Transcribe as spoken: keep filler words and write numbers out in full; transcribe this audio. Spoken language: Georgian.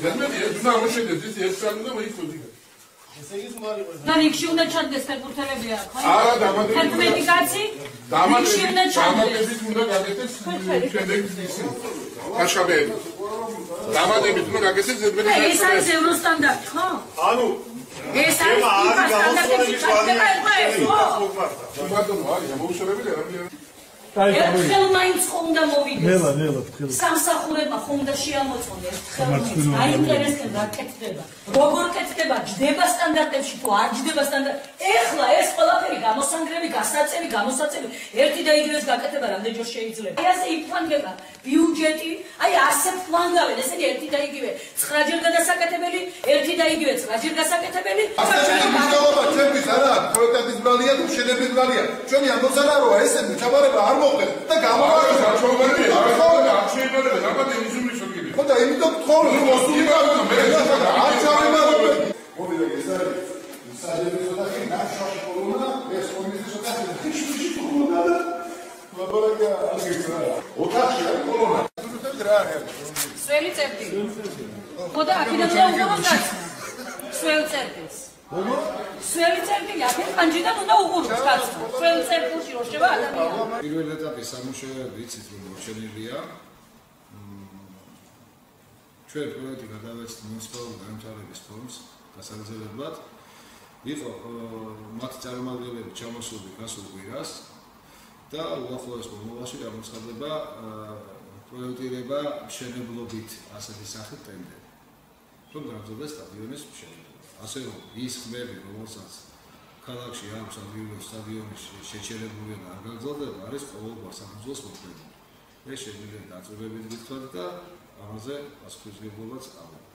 და რიგში უნდა ჩანდეს ფეხბურთელები აქ, ხო? არა, დამატებით. ერთმეტი კაცი? რიგში უნდა ჩანდეს. დამატებით უნდა გაკეთდეს შემდეგ ისი. კაშაბეები. დამატებით უნდა გაკეთდეს ზედმეტი კაცი. ეს არის ევროსტანდარტი, ხო? ანუ ეს არის სტანდარტებში ჩანდება ეს, ხო? ბატონო, არის მოუშორებელია რა. ერთხელ მაინც ხომ უნდა მოვიდეს. ნელა, ნელა, ერთხელ. სამსახურება ხომ უნდა შეამოწმონ ერთხელ მაინც. აინტერესებს რა კეთდება. როგორ კეთდება, ჯდება სტანდარტებში თუ არ ჯდება სტანდარტ. ეხლა ეს ყველაფერი გამოსანგრები, გასაწევი, გამოსაწევი, ერთი და იგივეს გაკეთება რამდენჯერ შეიძლება. აი ასე იფლანგება ბიუჯეტი, აი ასე ფლანგავენ, ესე იგი ერთი და იგივე ცხრაჯერ გადასაკეთებელი, ერთი და იგივე ცხრაჯერ გასაკეთებელი. მისდევობა ჩემთვის არა, პროექტის ბრალია თუ შედების ბრალია. ჩვენი ამბოსანაროა ესენი ჩაბარება არ და გამოვარდა ჩვენი ახლა არ შეიძლება რაბატე ისუმის შეგიდი ხო და იმიტომ თქო მოსულიყა მე არ ჩავიმარებ მოდი და ეს არის საერთოდ ოთახი ნაშრომი კოლონა ეს კომისიის ოთახი ხიშში კოლონა და ლაბორატორია აგიხრა ოთახი არის კოლონა რა არის სველი წერტილი ხო და აქედან უყუროთ სველი წერტილს სველი წერტილი აქეთ პანჯიდან უნდა უყუროთ კაცო სველი წერტილში რო შევა ადამიანი პირველ ეტაპის სამუშაოები იცით რომ მოჩენილია ჩვენ პროექტი გადავეცით მუნიციპალური განვითარების ფონდს გასაგრძელებლად იყო მათი წარმომადგენლები ჩამოსული გასულ კვირას და უახლოეს მომავალში გამოცხადდება პროექტირება მშენებლობით ასეთი სახით ტენდერი რომ გაგრძელდეს სტადიონის მშენებლობა ასე რომ ის ხმები რომელსაც ქალაქში აქვს ადგილობრივ სტადიონის შეჩერებული და არ გაგრძელდება არის ყოველგვარ საფუძველს მოქმედი. ეს შეიძლება დაწურებით გითხრათ და ამაზე პასუხისმგებლობაც აქვს.